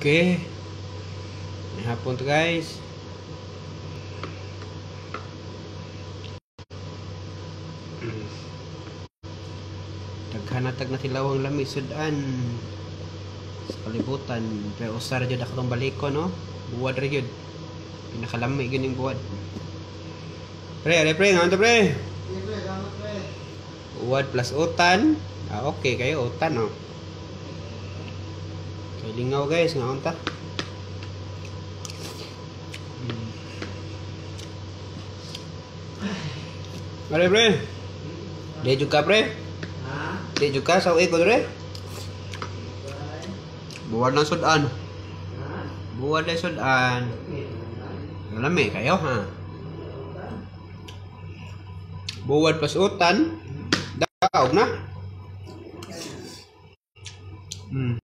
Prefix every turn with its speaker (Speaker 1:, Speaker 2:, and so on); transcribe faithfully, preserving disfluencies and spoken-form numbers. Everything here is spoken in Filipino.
Speaker 1: Oke, may hapon to guys. Taghanatag na tilawang lami sudan sa kalibutan. Pero usar jud akong baliko no. Buwad ra jud. Pinakalami gyud ning buwad. Pre, are pre, nganto pre? Buwad plus utan. Ah, okay kayo utan no. Kay lingaw guys, nga unta. Are pre? Di juga pre? Di juga sa uwi ko pre? Buwad ng sudan. Buwad ng sudan. Lami kayo ha. Buwad plus utan. Daog na. Hmm.